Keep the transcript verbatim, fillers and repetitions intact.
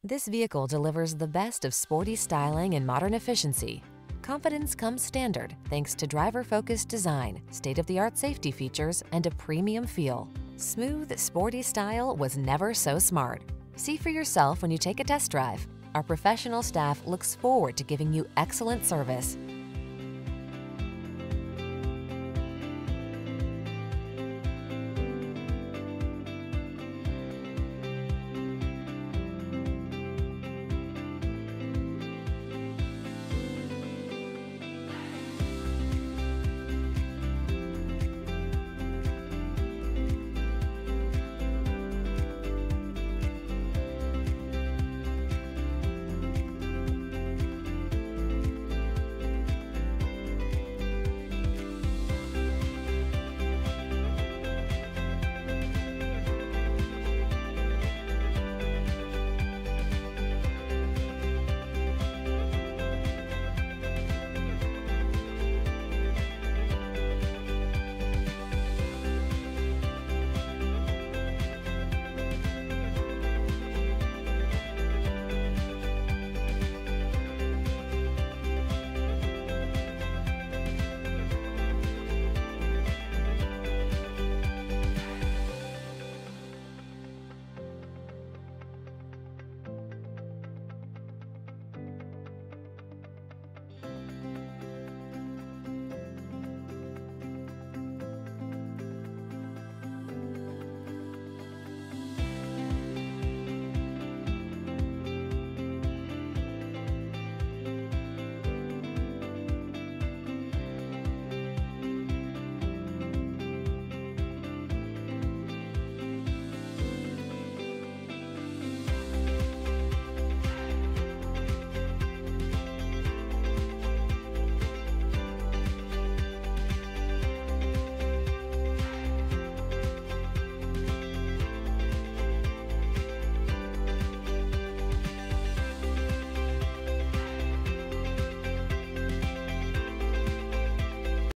This vehicle delivers the best of sporty styling and modern efficiency. Confidence comes standard thanks to driver-focused design, state-of-the-art safety features, and a premium feel. Smooth, sporty style was never so smart. See for yourself when you take a test drive. Our professional staff looks forward to giving you excellent service.